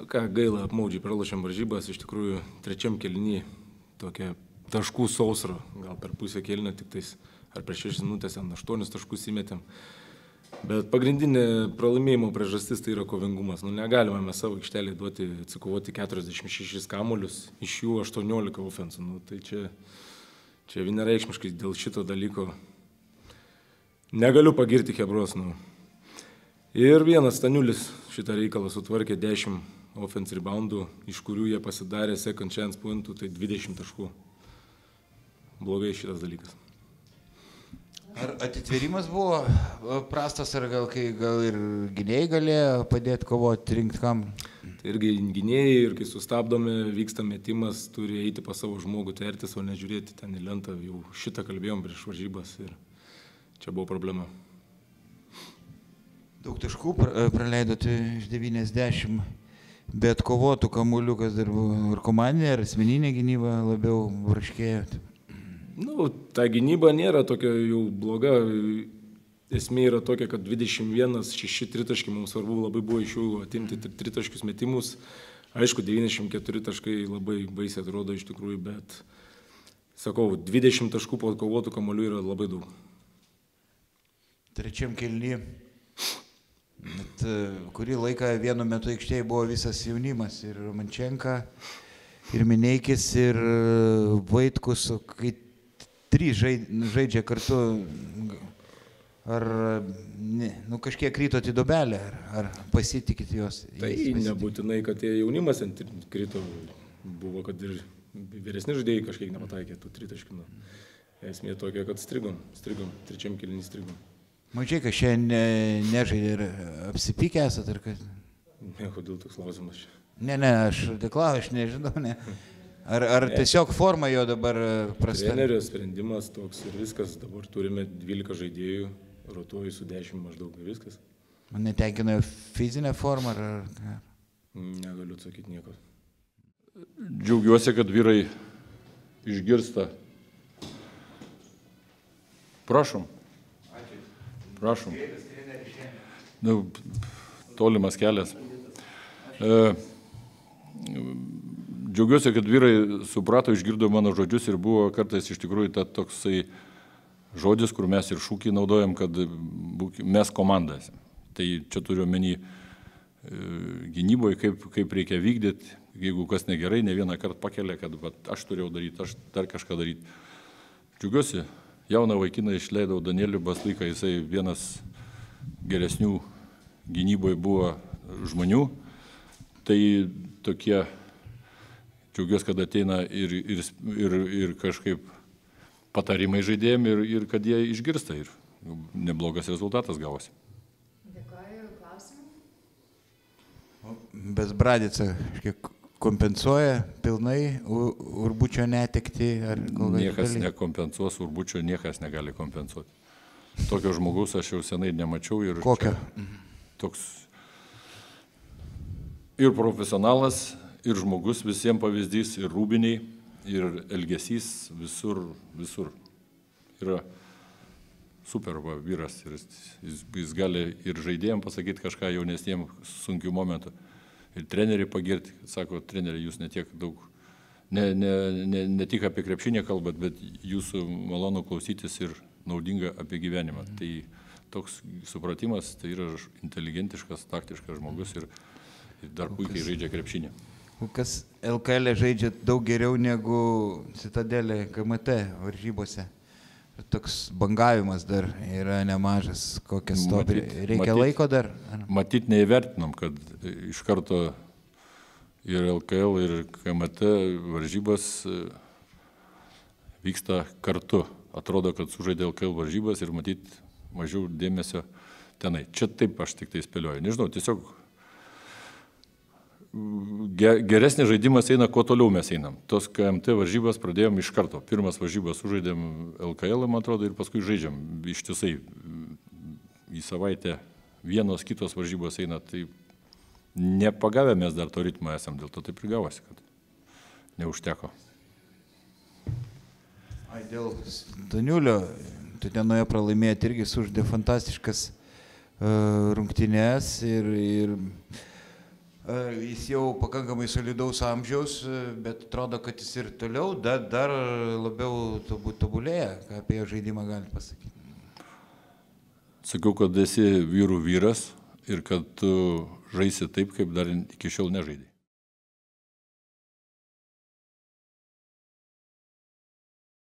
ką gaila, apmaudžiai pralošėm varžybas, iš tikrųjų trečiam kėlinį tokia taškų sausra, gal per pusę kėlinio tik tais, ar per 6 minutės 8 taškus įmetėm. Bet pagrindinė pralaimėjimo priežastis tai yra kovingumas. Negalime mes savo aikštelėje atsikovoti 46 kamuolius, iš jų 18 ofensų. Tai čia vienareikšmiškai dėl šito dalyko negaliu pagirti Chebros. Ir vienas Staniulis šitą reikalą sutvarkė 10 offense reboundų, iš kurių jie pasidarė second chance pointų, tai 20 taškų. Blogai šitas dalykas. Ar atitvėrimas buvo prastas, ar gal ir gynėjai galėjo padėti kovoti, rinkti kam? Tai irgi gynėjai, ir kai sustabdome, vyksta metimas, turi eiti pas savo žmogų, tvertis, o nežiūrėti ten į lentą. Jau šitą kalbėjom prieš varžybas ir čia buvo problema. Daug taškų praleidote iš 90, bet kovotų kamuoliukas dar buvo ir komandinė, ir asmeninė gynyba labiau braškėjo. Ta gynyba nėra tokia jau bloga. Esmė yra tokia, kad 21-6 tritaškai mums svarbu labai buvo iš jų atimti tritaškius metimus. Aišku, 94 taškai labai baisiai atrodo iš tikrųjų, bet sakau, 20 taškų po kovotų kamuolių yra labai daug. Trečiam kėliny, kurį laiką vienu metu aikštėje buvo visas jaunimas, ir Romančenka, ir Mineikis, ir Vaitkus, kai 3 žaidžia kartu, ar kažkiek krytot į dobelę, ar pasitikit juos? Tai nebūtinai, kad tie jaunimas kryto, buvo, kad ir vyresni žaidėjai kažkiek nepataikė tų tritaškių. Esmė tokia, kad strigom, trečiam kėlinį strigom. Mačiai, kad šiandien nežaidė ir apsipykę esat, ar kad? Ne, kodėl toks klausimas čia? Ne, aš deklau, aš nežinau, ne. Ar tiesiog forma jo dabar prasta? Trenerio sprendimas toks ir viskas, dabar turime 12 žaidėjų, rotuoju su 10 maždaug, viskas. Man netenkina fizinė forma, ar? Negaliu atsakyti nieko. Džiaugiuosi, kad vyrai išgirsta. Prašom. Prašom. Tolimas kelias. Džiaugiuosi, kad vyrai suprato, išgirdo mano žodžius ir buvo kartais iš tikrųjų toksai žodis, kur mes ir šūkį naudojam, kad mes komandas. Tai čia turiu omeny gynyboje, kaip reikia vykdyti, jeigu kas negerai, ne vieną kartą pakelia, kad aš turėjau daryti, aš dar kažką daryti. Džiaugiuosi, jauną vaikiną išleidau Danielių Baslyką, jisai vienas geresnių gynyboje buvo žmonių. Tai tokie, džiaugiuosi, kad ateina ir kažkaip patarimai žaidėjim ir kad jie išgirsta ir neblogas rezultatas gavosi. Dėkoju, klausimų. Bet Bradica kompensuoja pilnai Urbučio netekti? Niekas nekompensuos, Urbučio niekas negali kompensuoti. Tokio žmogaus aš jau senai nemačiau. Kokio? Toks ir profesionalas, ir žmogus, visiems pavyzdys, ir rūbiniai, ir elgesys, visur. Yra super vyras ir jis gali ir žaidėjams pasakyti kažką jaunesniems sunkių momentų. Ir treneriai pagirti, sako, treneriai, jūs netiek daug, ne tik apie krepšinę kalbat, bet jūsų malonu klausytis ir naudinga apie gyvenimą. Tai toks supratimas, tai yra inteligentiškas, taktiškas žmogus ir dar puikiai žaidžia krepšinį. Kas LKL žaidžia daug geriau negu Citadelė KMT varžybose. Toks bangavimas dar yra nemažas, kokias reikia laiko dar? Matyt, neįvertinom, kad iš karto ir LKL, ir KMT varžybos vyksta kartu. Atrodo, kad sužaidė LKL varžybas ir matyt mažiau dėmesio tenai. Čia taip aš tik tai spėlioju. Nežinau, tiesiog geresnis žaidimas eina, kuo toliau mes einam. Tos KMT varžybas pradėjom iš karto. Pirmas varžybas sužaidėm LKL, man atrodo, ir paskui žaidžiam ištisai į savaitę vienos kitos varžybos eina. Tai nepagavę mes dar to ritmą esam, dėl to taip ir gavosi, kad neužteko. Dėl Daniulio, tu tenoje pralaimėti irgi suždė fantastiškas rungtynes ir Jis jau pakankamai solidaus amžiaus, bet atrodo, kad jis ir toliau dar labiau tobulėja. Ką apie jo žaidimą galite pasakyti? Sakiau, kad esi vyrų vyras ir kad tu žaisi taip, kaip dar iki šiol nežaidai.